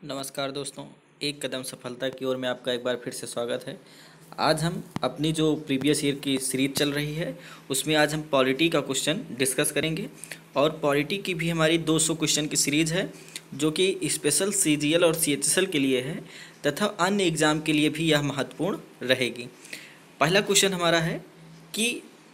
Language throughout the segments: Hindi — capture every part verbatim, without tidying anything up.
नमस्कार दोस्तों, एक कदम सफलता की ओर में आपका एक बार फिर से स्वागत है। आज हम अपनी जो प्रीवियस ईयर की सीरीज चल रही है उसमें आज हम पॉलिटी का क्वेश्चन डिस्कस करेंगे। और पॉलिटी की भी हमारी दो सौ क्वेश्चन की सीरीज है जो कि स्पेशल सीजीएल और सीएचएसएल के लिए है तथा अन्य एग्ज़ाम के लिए भी यह महत्वपूर्ण रहेगी। पहला क्वेश्चन हमारा है कि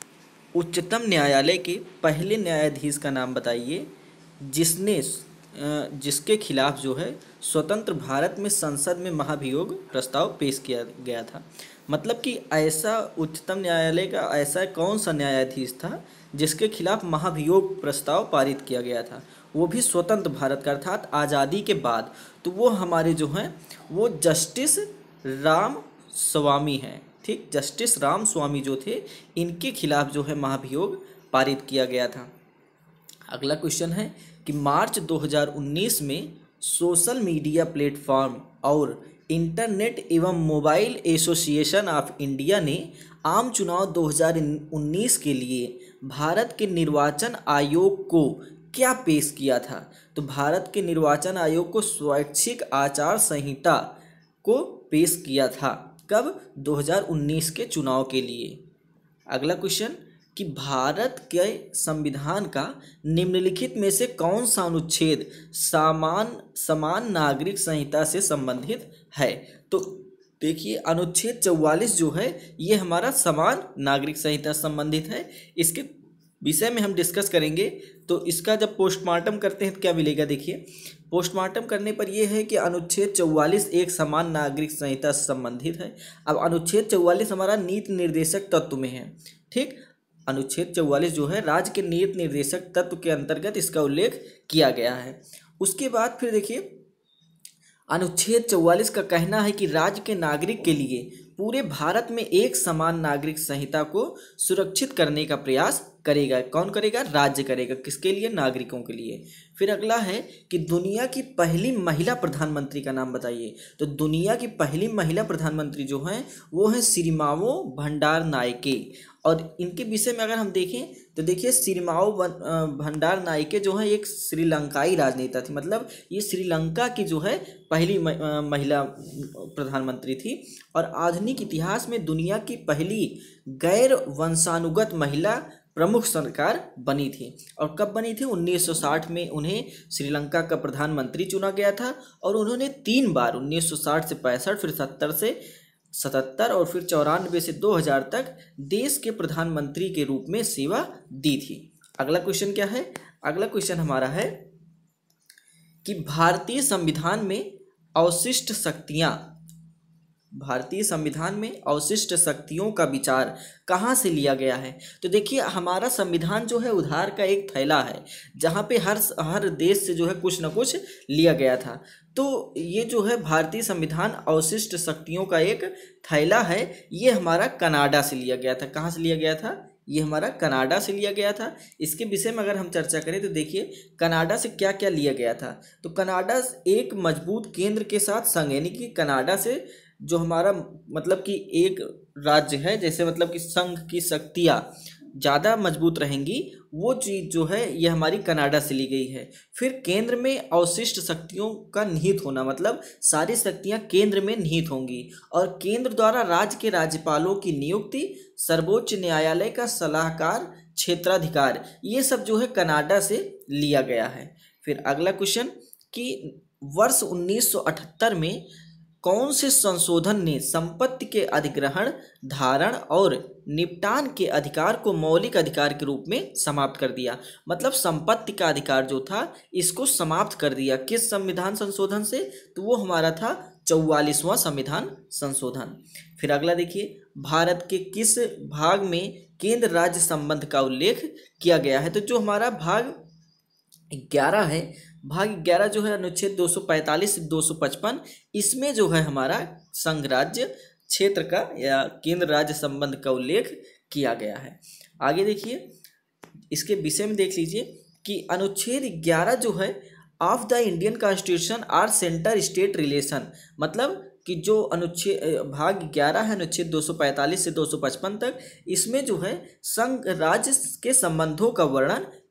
उच्चतम न्यायालय के पहले न्यायाधीश का नाम बताइए जिसने अ, जिसके खिलाफ जो है स्वतंत्र भारत में संसद में महाभियोग प्रस्ताव पेश किया गया था। मतलब कि ऐसा उच्चतम न्यायालय का ऐसा कौन सा न्यायाधीश था जिसके खिलाफ महाभियोग प्रस्ताव पारित किया गया था, वो भी स्वतंत्र भारत का अर्थात आज़ादी के बाद। तो वो हमारे जो हैं वो जस्टिस राम स्वामी हैं। ठीक, जस्टिस राम स्वामी जो थे इनके खिलाफ जो है महाभियोग पारित किया गया था। अगला क्वेश्चन है कि मार्च दो हज़ार उन्नीस में सोशल मीडिया प्लेटफॉर्म और इंटरनेट एवं मोबाइल एसोसिएशन ऑफ इंडिया ने आम चुनाव दो हज़ार उन्नीस के लिए भारत के निर्वाचन आयोग को क्या पेश किया था। तो भारत के निर्वाचन आयोग को स्वैच्छिक आचार संहिता को पेश किया था। कब? दो हज़ार उन्नीस के चुनाव के लिए। अगला क्वेश्चन कि भारत के संविधान का निम्नलिखित में से कौन सा अनुच्छेद समान समान नागरिक संहिता से संबंधित है। तो देखिए अनुच्छेद चौवालीस जो है ये हमारा समान नागरिक संहिता से संबंधित है। इसके विषय में हम डिस्कस करेंगे। तो इसका जब पोस्टमार्टम करते हैं तो क्या मिलेगा, देखिए पोस्टमार्टम करने पर यह है कि अनुच्छेद चौवालीस एक समान नागरिक संहिता से संबंधित है। अब अनुच्छेद चौवालीस हमारा नीति निर्देशक तत्व में है। ठीक, अनुच्छेद चौवालीस जो है राज्य के नीति निर्देशक तत्व के अंतर्गत इसका उल्लेख किया गया है। उसके बाद फिर देखिए अनुच्छेद चौवालीस का कहना है कि राज्य के नागरिक के लिए पूरे भारत में एक समान नागरिक संहिता को सुरक्षित करने का प्रयास करेगा। कौन करेगा? राज्य करेगा। किसके लिए? नागरिकों के लिए। फिर अगला है कि दुनिया की पहली महिला प्रधानमंत्री का नाम बताइए। तो दुनिया की पहली महिला प्रधानमंत्री जो हैं वो हैं सिरिमावो भंडार नायके। और इनके विषय में अगर हम देखें तो देखिए सिरिमावो भंडार नायके जो है एक श्रीलंकाई राजनेता थी। मतलब ये श्रीलंका की जो है पहली महिला प्रधानमंत्री थी और आधुनिक इतिहास में दुनिया की पहली गैर वंशानुगत महिला प्रमुख सरकार बनी थी। और कब बनी थी? उन्नीस सौ साठ में उन्हें श्रीलंका का प्रधानमंत्री चुना गया था और उन्होंने तीन बार उन्नीस सौ साठ से पैंसठ, फिर सत्तर से सतहत्तर और फिर चौरानवे से दो हज़ार तक देश के प्रधानमंत्री के रूप में सेवा दी थी। अगला क्वेश्चन क्या है? अगला क्वेश्चन हमारा है कि भारतीय संविधान में अवशिष्ट शक्तियां भारतीय संविधान में अवशिष्ट शक्तियों का विचार कहाँ से लिया गया है। तो देखिए हमारा संविधान जो है उधार का एक थैला है जहाँ पे हर हर देश से जो है कुछ ना कुछ लिया गया था। तो ये जो है भारतीय संविधान अवशिष्ट शक्तियों का एक थैला है, ये हमारा कनाडा से लिया गया था। कहाँ से लिया गया था? ये हमारा कनाडा से लिया गया था। इसके विषय में अगर हम चर्चा करें तो देखिए कनाडा से क्या क्या लिया गया था। तो कनाडा एक मजबूत केंद्र के साथ संघ, यानी कि कनाडा से जो हमारा मतलब कि एक राज्य है, जैसे मतलब कि संघ की शक्तियाँ ज़्यादा मजबूत रहेंगी, वो चीज़ जो है ये हमारी कनाडा से ली गई है। फिर केंद्र में अवशिष्ट शक्तियों का निहित होना, मतलब सारी शक्तियाँ केंद्र में निहित होंगी और केंद्र द्वारा राज्य के राज्यपालों की नियुक्ति, सर्वोच्च न्यायालय का सलाहकार, क्षेत्राधिकार, ये सब जो है कनाडा से लिया गया है। फिर अगला क्वेश्चन कि वर्ष उन्नीस सौ अठहत्तर में कौन से संशोधन ने संपत्ति के अधिग्रहण, धारण और निपटान के अधिकार को मौलिक अधिकार के रूप में समाप्त कर दिया। मतलब संपत्ति का अधिकार जो था इसको समाप्त कर दिया। किस संविधान संशोधन से? तो वो हमारा था चौवालीसवां संविधान संशोधन। फिर अगला देखिए भारत के किस भाग में केंद्र राज्य संबंध का उल्लेख किया गया है। तो जो हमारा भाग ग्यारह है, भाग ग्यारह जो है अनुच्छेद दो सौ पैंतालीस से दो सौ पचपन, इसमें जो है हमारा संघ राज्य क्षेत्र का या केंद्र राज्य संबंध का उल्लेख किया गया है। आगे देखिए इसके विषय में देख लीजिए कि अनुच्छेद ग्यारह जो है of the Indian constitution are centre state relation, मतलब कि जो अनुच्छेद भाग ग्यारह है अनुच्छेद दो सौ पैंतालीस से दो सौ पचपन तक, इसमें जो है संघ राज्य के संबंधों का वर्णन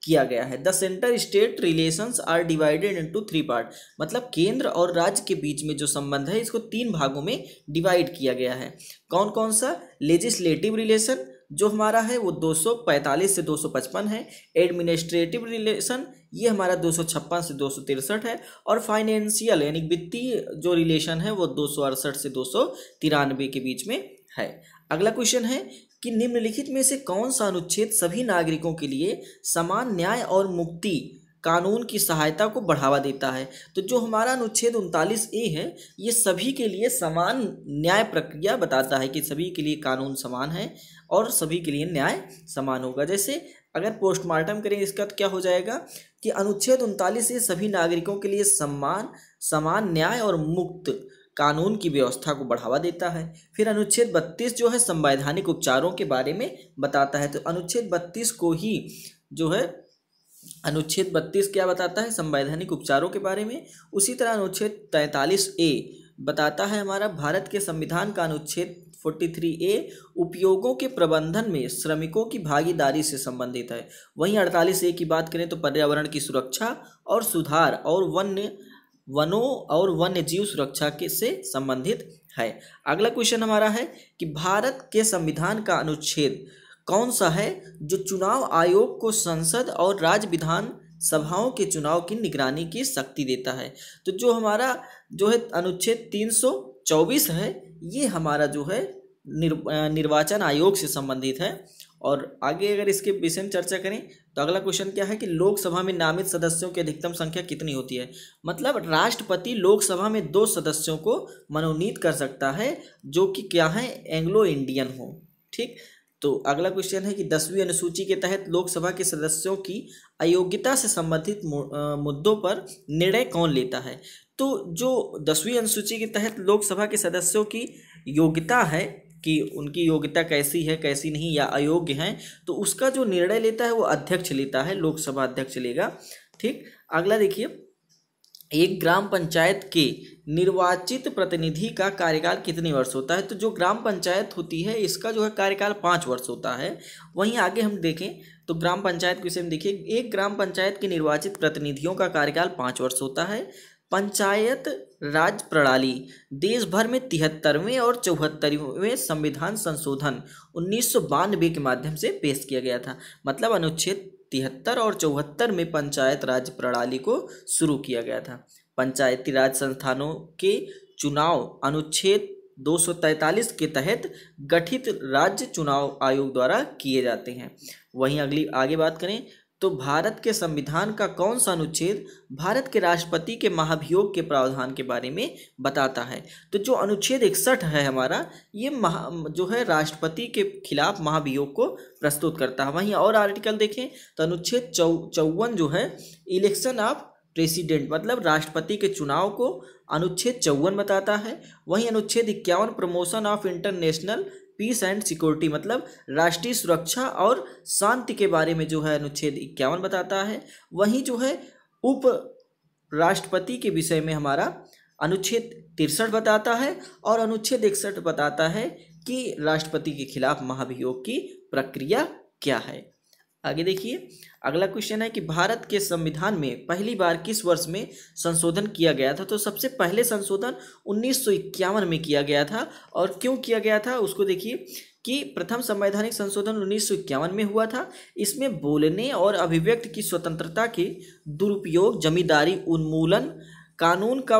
किया गया है। The centre state relations are divided into three part, मतलब केंद्र और राज्य के बीच में जो संबंध है इसको तीन भागों में डिवाइड किया गया है। कौन कौन सा? लेजिस्लेटिव रिलेशन जो हमारा है वो दो सौ पैंतालीस से दो सौ पचपन है। एडमिनिस्ट्रेटिव रिलेशन ये हमारा दो सौ छप्पन से दो सौ तिरसठ है। और फाइनेंशियल यानी वित्तीय जो रिलेशन है वो दो सौ अड़सठ से दो सौ तिरानवे के बीच में है। अगला क्वेश्चन है कि निम्नलिखित में से कौन सा अनुच्छेद सभी नागरिकों के लिए समान न्याय और मुक्ति कानून की सहायता को बढ़ावा देता है? तो जो हमारा अनुच्छेद उनतालीस ए है ये सभी के लिए समान न्याय प्रक्रिया बताता है कि सभी के लिए कानून समान है और सभी के लिए न्याय समान होगा। जैसे अगर पोस्टमार्टम करें इसका तो क्या हो जाएगा कि अनुच्छेद उनतालीस ए सभी नागरिकों के लिए समान समान न्याय और मुक्त कानून की व्यवस्था को बढ़ावा देता है। फिर अनुच्छेद बत्तीस जो है संवैधानिक उपचारों के बारे में बताता है। तो अनुच्छेद बत्तीस को ही जो है अनुच्छेद बत्तीस क्या बताता है? संवैधानिक उपचारों के बारे में। उसी तरह अनुच्छेद तैंतालीस ए बताता है हमारा भारत के संविधान का अनुच्छेद तैंतालीस ए उपयोगों के प्रबंधन में श्रमिकों की भागीदारी से संबंधित है। वहीं अड़तालीस ए की बात करें तो पर्यावरण की सुरक्षा और सुधार और वन्य वनों और वन्य जीव सुरक्षा के से संबंधित है। अगला क्वेश्चन हमारा है कि भारत के संविधान का अनुच्छेद कौन सा है जो चुनाव आयोग को संसद और राज्य विधान सभाओं के चुनाव की निगरानी की शक्ति देता है? तो जो हमारा जो है अनुच्छेद तीन सौ चौबीस है ये हमारा जो है निर, निर्वाचन आयोग से संबंधित है। और आगे अगर इसके विषय में चर्चा करें तो अगला क्वेश्चन क्या है कि लोकसभा में नामित सदस्यों की अधिकतम संख्या कितनी होती है? मतलब राष्ट्रपति लोकसभा में दो सदस्यों को मनोनीत कर सकता है जो कि क्या है? एंग्लो इंडियन हो। ठीक, तो अगला क्वेश्चन है कि दसवीं अनुसूची के तहत लोकसभा के सदस्यों की अयोग्यता से संबंधित मुद्दों पर निर्णय कौन लेता है? तो जो दसवीं अनुसूची के तहत लोकसभा के सदस्यों की योग्यता है कि उनकी योग्यता कैसी है कैसी नहीं या अयोग्य हैं, तो उसका जो निर्णय लेता है वो अध्यक्ष लेता है, लोकसभा अध्यक्ष लेगा। ठीक, अगला देखिए, एक ग्राम पंचायत के निर्वाचित प्रतिनिधि का कार्यकाल कितने वर्ष होता है? तो जो ग्राम पंचायत होती है इसका जो है कार्यकाल पाँच वर्ष होता है। वहीं आगे हम देखें तो ग्राम पंचायत के विषय में देखिए, एक ग्राम पंचायत के निर्वाचित प्रतिनिधियों का कार्यकाल पाँच वर्ष होता है। पंचायत राज प्रणाली देश भर में तिहत्तरवें और चौहत्तरवें संविधान संशोधन उन्नीस सौ बानवे के माध्यम से पेश किया गया था। मतलब अनुच्छेद तिहत्तर और चौहत्तर में पंचायत राज प्रणाली को शुरू किया गया था। पंचायती राज संस्थानों के चुनाव अनुच्छेद दो सौ तैंतालीस के तहत गठित राज्य चुनाव आयोग द्वारा किए जाते हैं। वहीं अगली आगे बात करें तो भारत के संविधान का कौन सा अनुच्छेद भारत के राष्ट्रपति के महाभियोग के प्रावधान के बारे में बताता है? तो जो अनुच्छेद इकसठ है हमारा ये महा जो है राष्ट्रपति के खिलाफ महाभियोग को प्रस्तुत करता है। वहीं और आर्टिकल देखें तो अनुच्छेद चौ चौवन जो है इलेक्शन ऑफ प्रेसिडेंट मतलब राष्ट्रपति के चुनाव को अनुच्छेद चौवन बताता है। वहीं अनुच्छेद इक्यावन promotion of international peace and security मतलब राष्ट्रीय सुरक्षा और शांति के बारे में जो है अनुच्छेद इक्यावन बताता है। वहीं जो है उप राष्ट्रपति के विषय में हमारा अनुच्छेद तिरसठ बताता है और अनुच्छेद इकसठ बताता है कि राष्ट्रपति के खिलाफ महाभियोग की प्रक्रिया क्या है। आगे देखिए, अगला क्वेश्चन है कि भारत के संविधान में पहली बार किस वर्ष में संशोधन किया गया था? तो सबसे पहले संशोधन उन्नीस सौ इक्यावन में किया गया था। और क्यों किया गया था उसको देखिए कि प्रथम संवैधानिक संशोधन उन्नीस सौ इक्यावन में हुआ था। इसमें बोलने और अभिव्यक्ति की स्वतंत्रता के दुरुपयोग, जमींदारी उन्मूलन, कानून का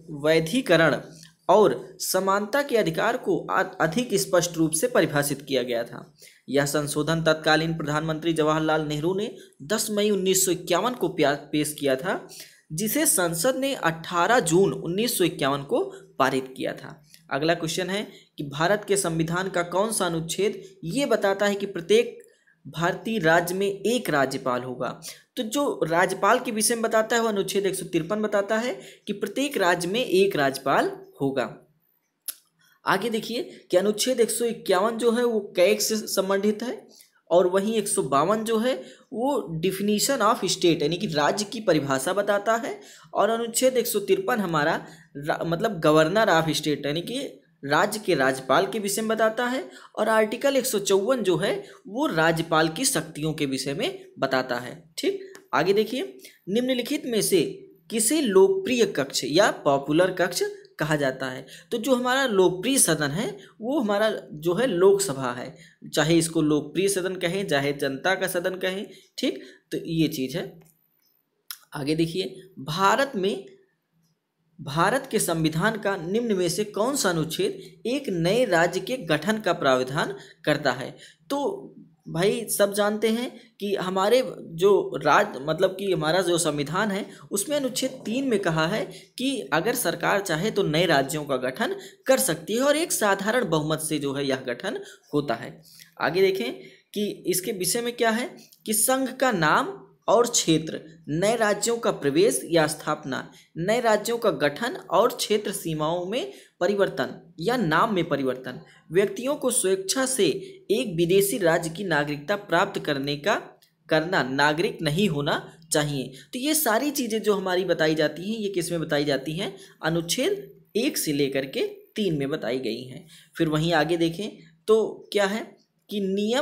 वैधीकरण और समानता के अधिकार को अधिक स्पष्ट रूप से परिभाषित किया गया था। यह संशोधन तत्कालीन प्रधानमंत्री जवाहरलाल नेहरू ने दस मई उन्नीस सौ इक्यावन को पेश किया था, जिसे संसद ने अठारह जून उन्नीस सौ इक्यावन को पारित किया था। अगला क्वेश्चन है कि भारत के संविधान का कौन सा अनुच्छेद ये बताता है कि प्रत्येक भारतीय राज्य में एक राज्यपाल होगा? तो जो राज्यपाल के विषय में बताता है वह अनुच्छेद एक सौ तिरपन बताता है कि प्रत्येक राज्य में एक राज्यपाल होगा। आगे देखिए कि अनुच्छेद एक सौ इक्यावन जो है वो कैग से संबंधित है और वहीं एक सौ बावन जो है वो डिफिनीशन ऑफ स्टेट यानी कि राज्य की परिभाषा बताता है। और अनुच्छेद एक सौ तिरपन हमारा मतलब गवर्नर ऑफ स्टेट यानी कि राज्य के राज्यपाल के विषय में बताता है, और आर्टिकल एक सौ चौवन जो है वो राज्यपाल की शक्तियों के विषय में बताता है। ठीक, आगे देखिए, निम्नलिखित में से किसे लोकप्रिय कक्ष या पॉपुलर कक्ष कहा जाता है? तो जो हमारा लोकप्रिय सदन है वो हमारा जो है लोकसभा है, चाहे इसको लोकप्रिय सदन कहें चाहे जनता का सदन कहें। ठीक, तो ये चीज है। आगे देखिए, भारत में भारत के संविधान का निम्न में से कौन सा अनुच्छेद एक नए राज्य के गठन का प्रावधान करता है? तो भाई सब जानते हैं कि हमारे जो राज्य मतलब कि हमारा जो संविधान है उसमें अनुच्छेद तीन में कहा है कि अगर सरकार चाहे तो नए राज्यों का गठन कर सकती है और एक साधारण बहुमत से जो है यह गठन होता है। आगे देखें कि इसके विषय में क्या है कि संघ का नाम और क्षेत्र, नए राज्यों का प्रवेश या स्थापना, नए राज्यों का गठन और क्षेत्र सीमाओं में परिवर्तन या नाम में परिवर्तन, व्यक्तियों को स्वेच्छा से एक विदेशी राज्य की नागरिकता प्राप्त करने का करना नागरिक नहीं होना चाहिए। तो ये सारी चीज़ें जो हमारी बताई जाती हैं ये किस में बताई जाती हैं? अनुच्छेद एक से लेकर के तीन में बताई गई हैं। फिर वहीं आगे देखें तो क्या है कि नियम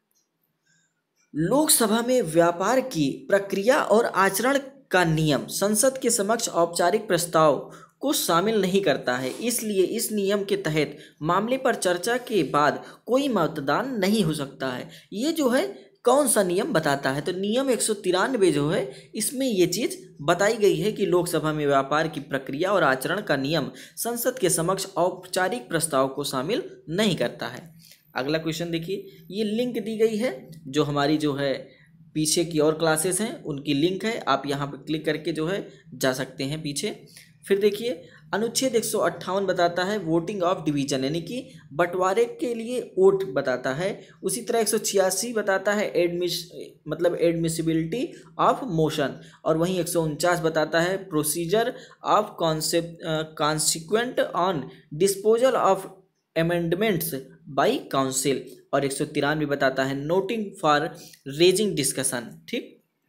लोकसभा में व्यापार की प्रक्रिया और आचरण का नियम संसद के समक्ष औपचारिक प्रस्ताव को शामिल नहीं करता है, इसलिए इस नियम के तहत मामले पर चर्चा के बाद कोई मतदान नहीं हो सकता है। ये जो है कौन सा नियम बताता है? तो नियम एक सौ तिरानवे जो है इसमें ये चीज़ बताई गई है कि लोकसभा में व्यापार की प्रक्रिया और आचरण का नियम संसद के समक्ष औपचारिक प्रस्ताव को शामिल नहीं करता है। अगला क्वेश्चन देखिए, ये लिंक दी गई है जो हमारी जो है पीछे की और क्लासेस हैं उनकी लिंक है, आप यहाँ पर क्लिक करके जो है जा सकते हैं पीछे। फिर देखिए, अनुच्छेद एक सौ अट्ठावन बताता है वोटिंग ऑफ डिवीजन यानी कि बंटवारे के लिए वोट बताता है। उसी तरह एक सौ छियासी बताता है एडमिश मतलब एडमिसिबिलिटी ऑफ मोशन, और वहीं एक सौ उनचास बताता है procedure of concept consequent on disposal of amendments by council, और एक सौ तिरानवे बताता है नोटिंग फॉर रेजिंग डिस्कशन। ठीक,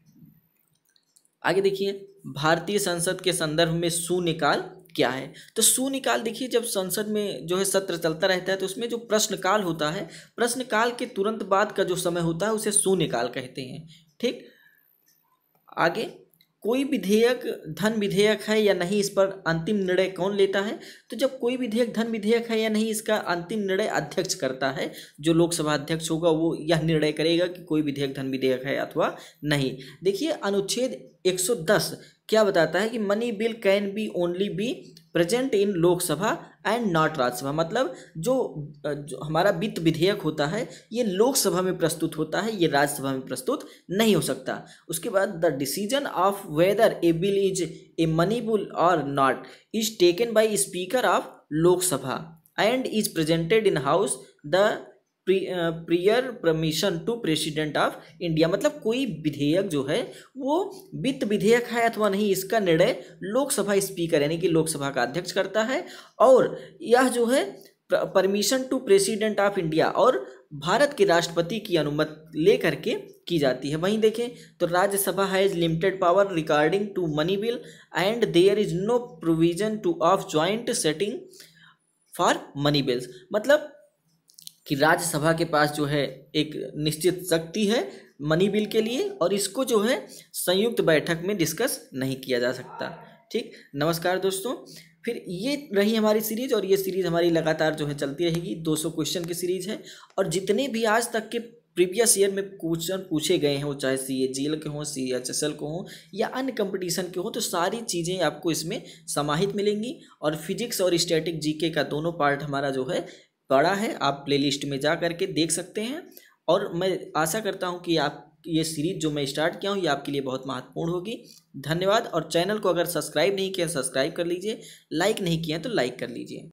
आगे देखिए, भारतीय संसद के संदर्भ में शून्यकाल क्या है? तो शून्यकाल देखिए, जब संसद में जो है सत्र चलता रहता है तो उसमें जो प्रश्नकाल होता है, प्रश्नकाल के तुरंत बाद का जो समय होता है उसे शून्यकाल कहते हैं। ठीक, आगे, कोई विधेयक धन विधेयक है या नहीं इस पर अंतिम निर्णय कौन लेता है? तो जब कोई विधेयक धन विधेयक है या नहीं इसका अंतिम निर्णय अध्यक्ष करता है, जो लोकसभा अध्यक्ष होगा वो यह निर्णय करेगा कि कोई विधेयक धन विधेयक है अथवा नहीं। देखिए, अनुच्छेद एक सौ दस क्या बताता है कि money bill can be only be present in Lok Sabha and not Rajya Sabha, मतलब जो, जो हमारा वित्त विधेयक होता है ये लोकसभा में प्रस्तुत होता है, ये राज्यसभा में प्रस्तुत नहीं हो सकता। उसके बाद the decision of whether a bill is a money bill और not is taken by speaker of Lok Sabha and is presented in house the prior permission to president of India, मतलब कोई विधेयक जो है वो वित्त विधेयक है अथवा नहीं इसका निर्णय लोकसभा स्पीकर यानी कि लोकसभा का अध्यक्ष करता है, और यह जो है permission to president of India और भारत के राष्ट्रपति की अनुमति ले करके की जाती है। वहीं देखें तो Rajya Sabha has limited power regarding to money bill and there is no provision to of joint setting for money bills, मतलब कि राज्यसभा के पास जो है एक निश्चित शक्ति है मनी बिल के लिए और इसको जो है संयुक्त बैठक में डिस्कस नहीं किया जा सकता। ठीक, नमस्कार दोस्तों, फिर ये रही हमारी सीरीज और ये सीरीज हमारी लगातार जो है चलती रहेगी। दो सौ क्वेश्चन की सीरीज है और जितने भी आज तक के प्रीवियस ईयर में क्वेश्चन पूछे गए हैं वो चाहे सी ए जी एल के हों, सी एच एस एल को हों या अन्य कंपटीशन के हों, तो सारी चीज़ें आपको इसमें समाहित मिलेंगी। और फिजिक्स और स्टैटिक जीके का दोनों पार्ट हमारा जो है बड़ा है, आप प्लेलिस्ट में जा करके देख सकते हैं। और मैं आशा करता हूं कि आप ये सीरीज जो मैं स्टार्ट किया हूं ये आपके लिए बहुत महत्वपूर्ण होगी। धन्यवाद। और चैनल को अगर सब्सक्राइब नहीं किया सब्सक्राइब कर लीजिए, लाइक नहीं किया तो लाइक कर लीजिए।